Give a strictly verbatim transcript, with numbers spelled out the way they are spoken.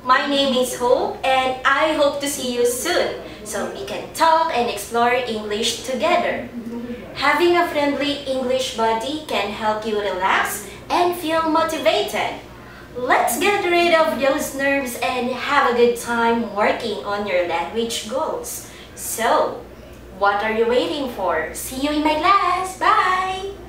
My name is Hope and I hope to see you soon so we can talk and explore English together. Having a friendly English buddy can help you relax and feel motivated. Let's get rid of those nerves and have a good time working on your language goals. So, what are you waiting for? See you in my class. Bye!